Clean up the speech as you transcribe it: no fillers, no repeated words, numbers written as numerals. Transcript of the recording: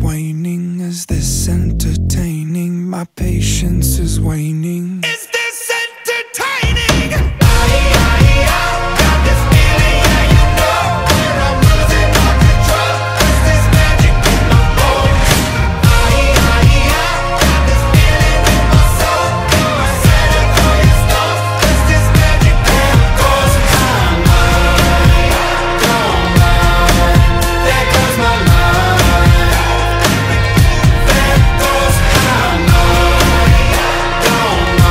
waning? Is this entertaining? My patience is waning.